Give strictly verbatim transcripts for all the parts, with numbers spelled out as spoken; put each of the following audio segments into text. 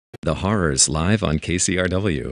The Horrors live on K C R W.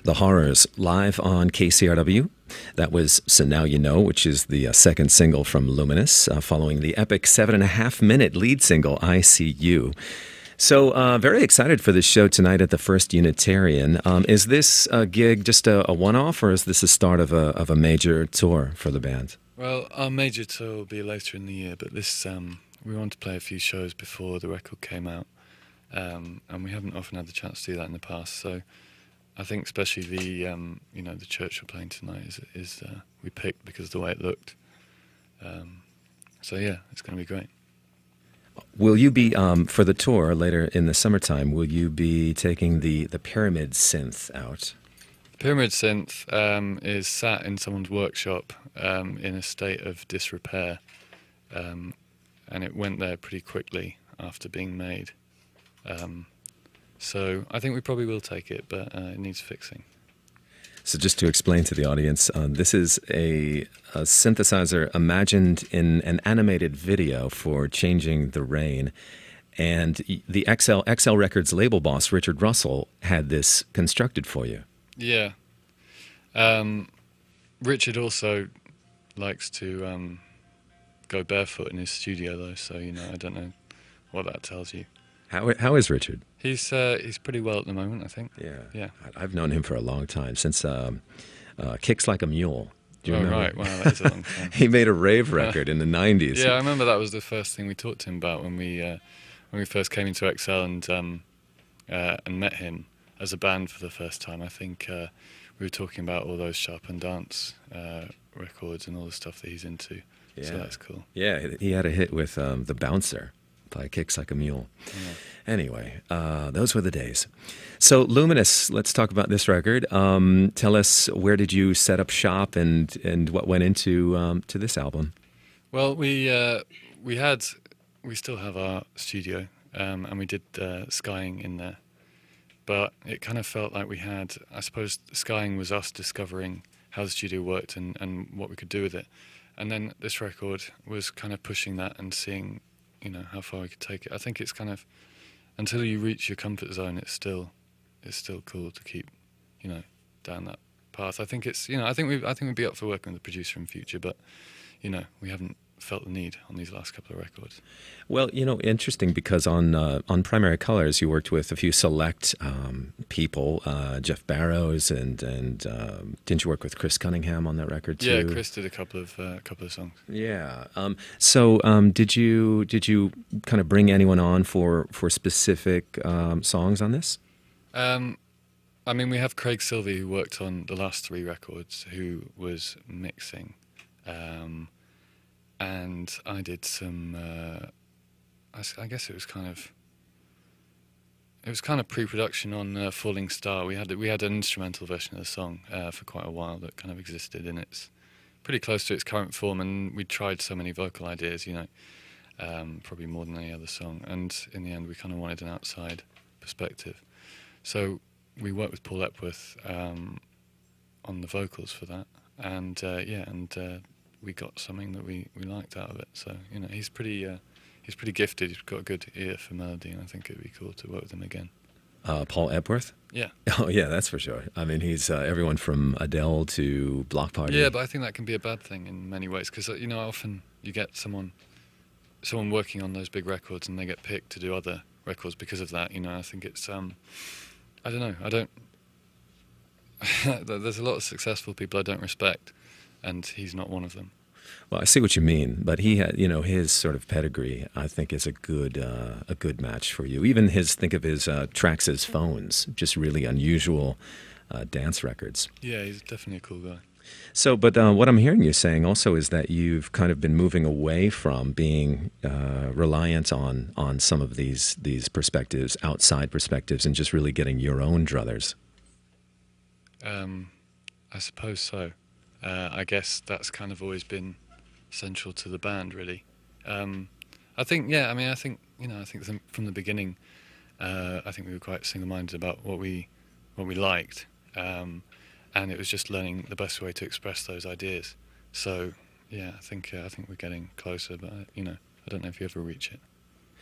The Horrors, live on K C R W. That was So Now You Know, which is the uh, second single from Luminous, uh, following the epic seven and a half minute lead single, I See You. So, uh, very excited for this show tonight at the First Unitarian. Um, is this a gig just a, a one-off, or is this the start of a, of a major tour for the band? Well, our major tour will be later in the year, but this um, we want to play a few shows before the record came out, um, and we haven't often had the chance to do that in the past. So, I think especially the um, you know the church we're playing tonight is is uh, we picked because of the way it looked. Um, so yeah, it's going to be great. Will you be um, for the tour later in the summertime? Will you be taking the the Pyramid synth out? Pyramid synth um, is sat in someone's workshop um, in a state of disrepair, um, and it went there pretty quickly after being made. Um, so I think we probably will take it, but uh, it needs fixing. So just to explain to the audience, uh, this is a, a synthesizer imagined in an animated video for Changing the Rain. And the X L, X L Records label boss, Richard Russell, had this constructed for you. Yeah. Um, Richard also likes to um, go barefoot in his studio, though, so, you know, I don't know what that tells you. How How is Richard? He's uh, he's pretty well at the moment, I think. Yeah. Yeah. I've known him for a long time, since um, uh, Kicks Like a Mule. Do you oh, remember? right. Wow, that is a long time. He made a rave record uh, in the nineties. Yeah, I remember that was the first thing we talked to him about when we uh, when we first came into X L and um, uh, and met him as a band for the first time. I think uh, we were talking about all those Sharp and Dance uh, records and all the stuff that he's into. Yeah. So that's cool. Yeah, he had a hit with um, The Bouncer by Kicks Like a Mule. Yeah. Anyway, uh, those were the days. So Luminous, let's talk about this record. Um, tell us, where did you set up shop, and, and what went into um, to this album? Well, we uh, we had we still have our studio, um, and we did uh, skying in there. But it kind of felt like we had, I suppose, skying was us discovering how the studio worked and, and what we could do with it. And then this record was kind of pushing that and seeing, you know, how far we could take it. I think it's kind of, until you reach your comfort zone, it's still, it's still cool to keep, you know, down that path. I think it's, you know, I think we, I think we'd be up for working with the producer in future, but, you know, we haven't felt the need on these last couple of records. Well, you know, interesting, because on uh, on Primary Colors you worked with a few select um, people, uh, Jeff Barrows, and and um, didn't you work with Chris Cunningham on that record too? Yeah, Chris did a couple of uh, couple of songs. Yeah. Um, so um, did you did you kind of bring anyone on for for specific um, songs on this? Um, I mean, we have Craig Silvey, who worked on the last three records, who was mixing. Um, And I did some, uh, I, I guess it was kind of, it was kind of pre-production on uh, Falling Star. We had we had an instrumental version of the song uh, for quite a while that kind of existed, and it's pretty close to its current form. And we tried so many vocal ideas, you know, um, probably more than any other song. And in the end, we kind of wanted an outside perspective. So we worked with Paul Epworth um, on the vocals for that, and uh, yeah, and. Uh, we got something that we, we liked out of it. So, you know, he's pretty uh, he's pretty gifted. He's got a good ear for melody, and I think it'd be cool to work with him again. Uh, Paul Epworth? Yeah. Oh, yeah, that's for sure. I mean, he's uh, everyone from Adele to Block Party. Yeah, but I think that can be a bad thing in many ways, because, you know, often you get someone someone working on those big records and they get picked to do other records because of that. You know, I think it's, um, I don't know, I don't, there's a lot of successful people I don't respect, and he's not one of them. Well, I see what you mean, but he had, you know, his sort of pedigree, I think, is a good, uh, a good match for you. Even his, think of his uh, tracks as Phones, just really unusual uh, dance records. Yeah, he's definitely a cool guy. So, but uh, what I'm hearing you saying also is that you've kind of been moving away from being uh, reliant on on some of these these perspectives, outside perspectives, and just really getting your own druthers. Um, I suppose so. Uh, I guess that's kind of always been central to the band, really. Um, I think, yeah, I mean, I think, you know, I think from the beginning, uh, I think we were quite single-minded about what we, what we liked, um, and it was just learning the best way to express those ideas. So, yeah, I think uh, I think we're getting closer, but uh, you know, I don't know if you ever reach it.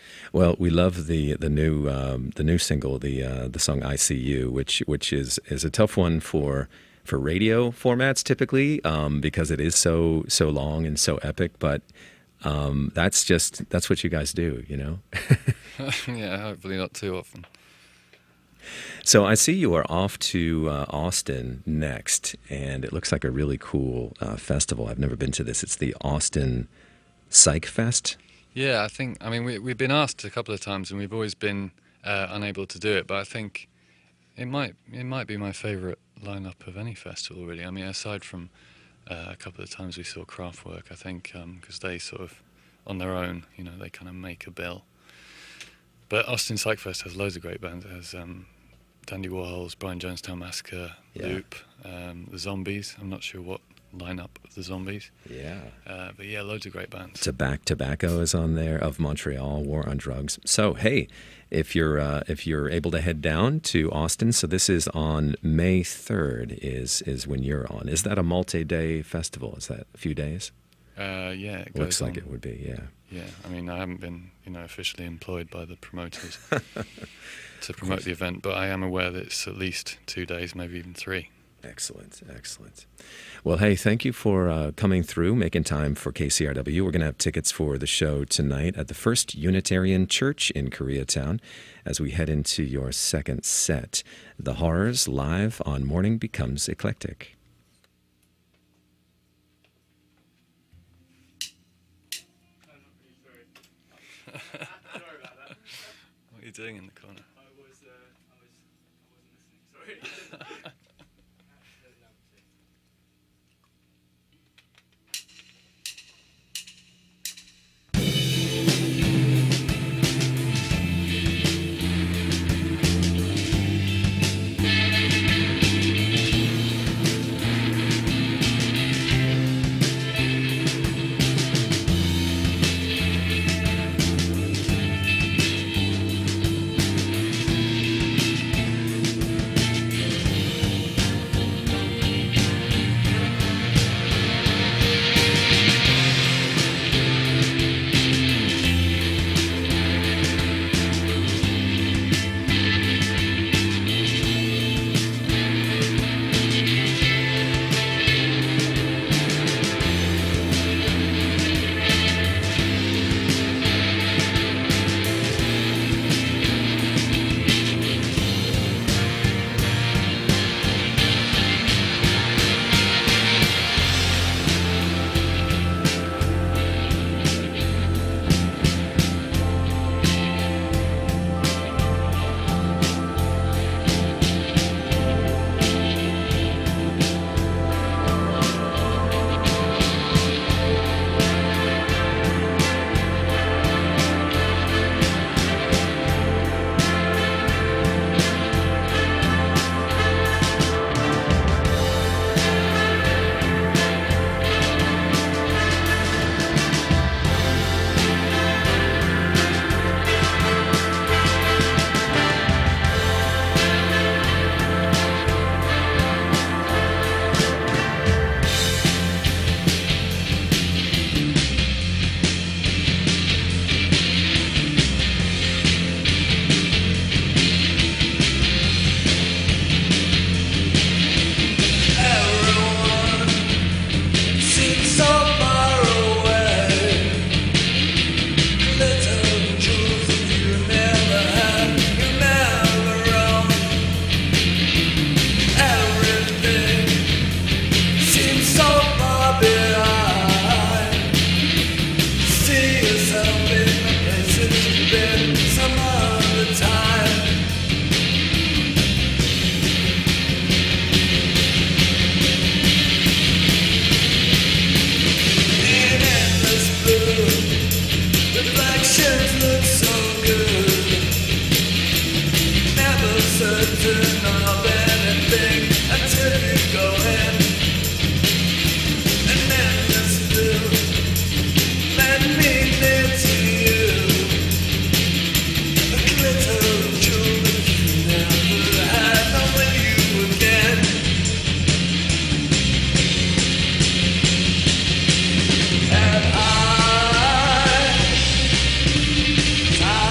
Well, we love the the new um, the new single, the uh, the song "I See You," which which is is a tough one for for radio formats typically um, because it is so so long and so epic. But um, that's just that's what you guys do, you know. Yeah, hopefully not too often. So I see you are off to uh, Austin next, and it looks like a really cool uh, festival. I've never been to this. It's the Austin Psych Fest. Yeah, I think, I mean, we, we've been asked a couple of times and we've always been uh, unable to do it, but I think it might it might be my favourite lineup of any festival, really. I mean, aside from uh, a couple of times we saw Kraftwerk, I think, because um, they sort of, on their own, you know, they kind of make a bill. But Austin Psych Fest has loads of great bands. It has um, Dandy Warhols, Brian Jonestown Massacre, yeah. Loop, um, The Zombies. I'm not sure what lineup of The Zombies. Yeah. Uh, but yeah, loads of great bands. Tobac Tobacco is on there, Of Montreal, War on Drugs. So hey, if you're uh, if you're able to head down to Austin, so this is on May third is is when you're on. Is that a multi-day festival? Is that a few days? Uh, yeah, it goes Looks like on. It would be. Yeah. Yeah. I mean, I haven't been you know officially employed by the promoters to promote the event, but I am aware that it's at least two days, maybe even three. Excellent, excellent. Well, hey, thank you for uh, coming through, making time for K C R W. We're going to have tickets for the show tonight at the First Unitarian Church in Koreatown as we head into your second set. The Horrors live on Morning Becomes Eclectic. Sorry about that. What are you doing in the corner? I was, uh, I was, I wasn't listening. Sorry. Time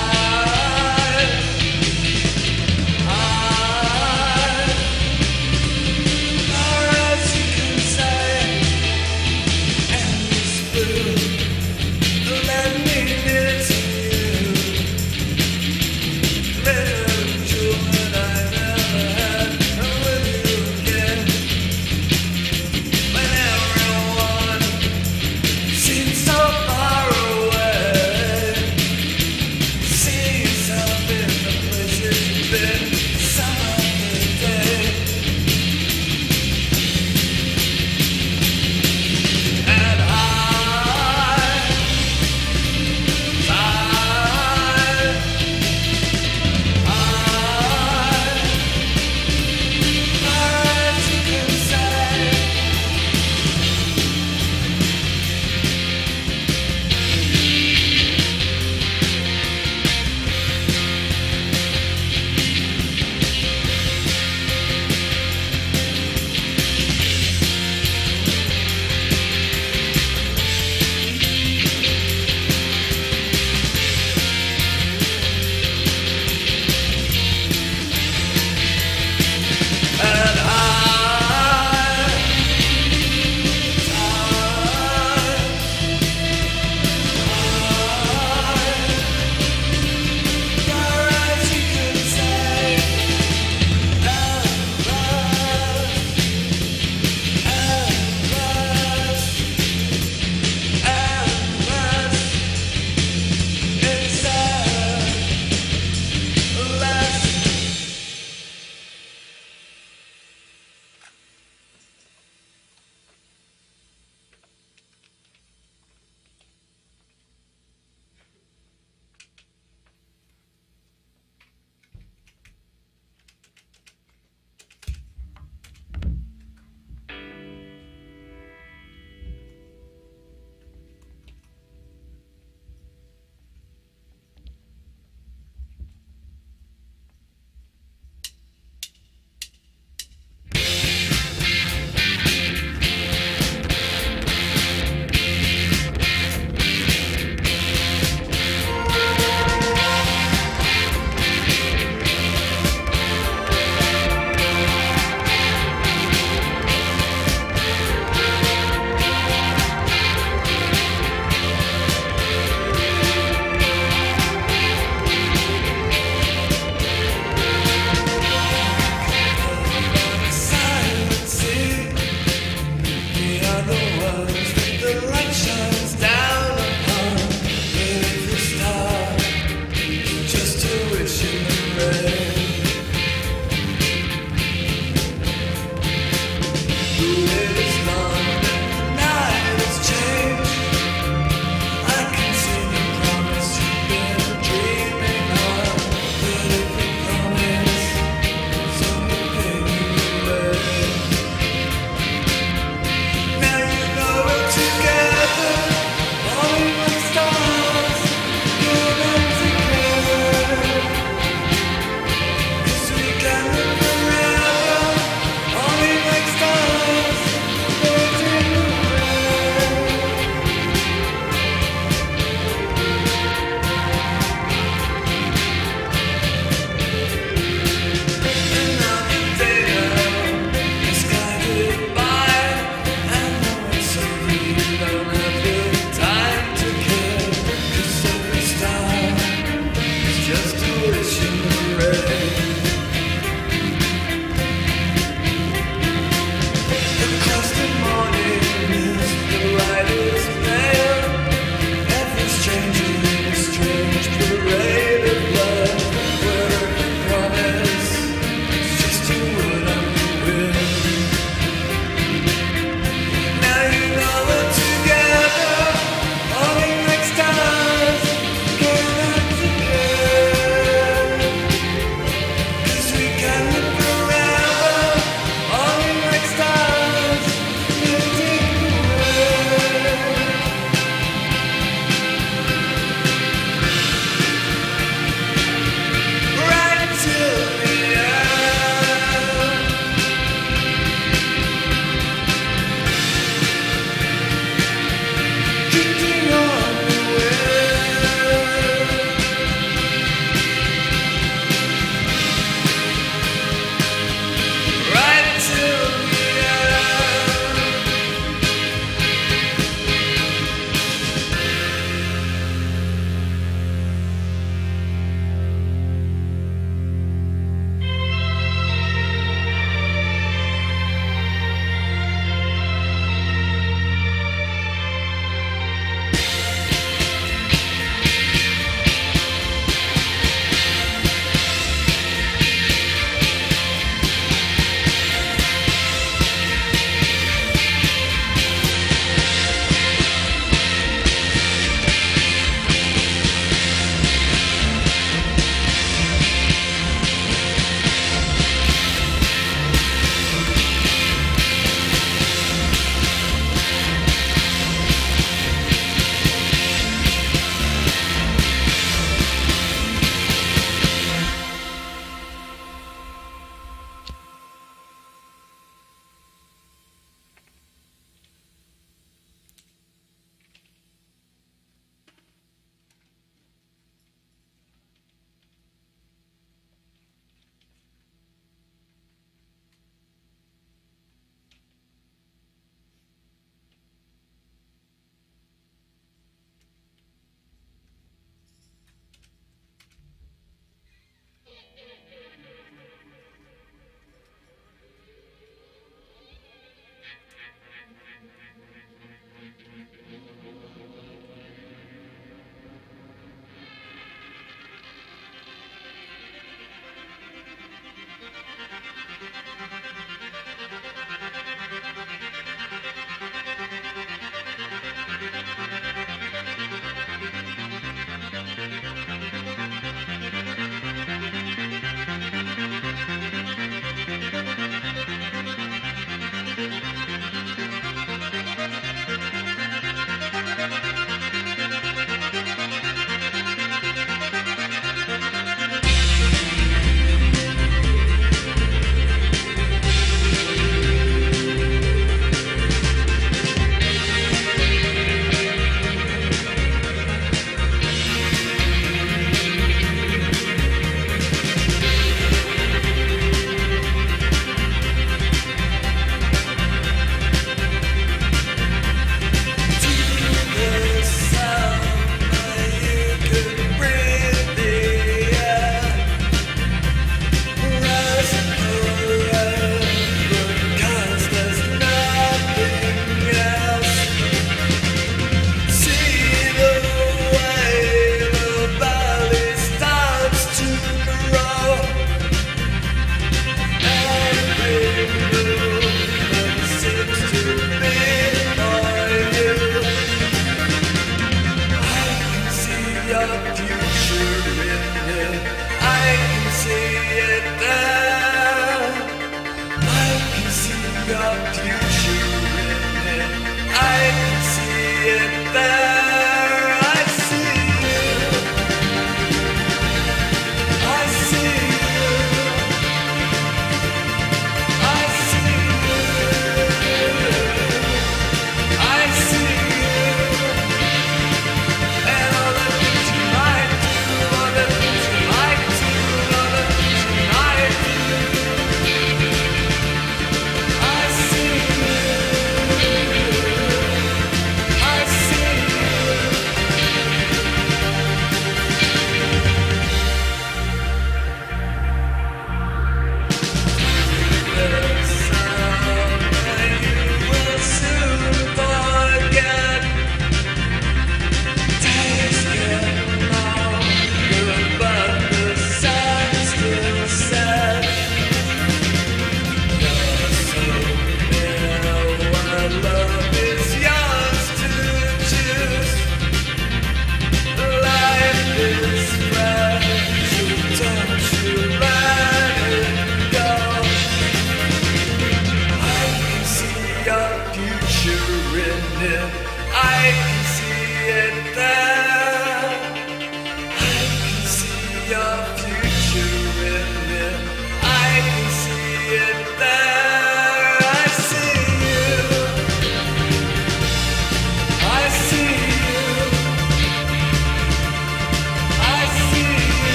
Your future in it, I can see it there.